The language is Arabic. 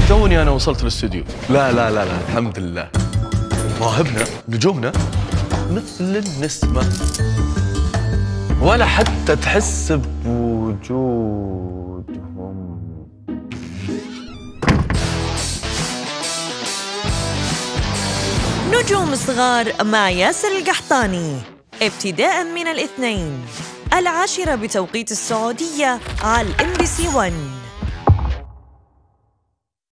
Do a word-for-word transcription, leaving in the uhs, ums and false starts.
توني أنا وصلت الاستوديو. لا لا لا لا الحمد لله. مواهبنا نجومنا مثل النسمة، ولا حتى تحس بوجودهم. نجوم صغار مع ياسر القحطاني، ابتداء من الاثنين العاشرة بتوقيت السعودية على الام بي سي واحد.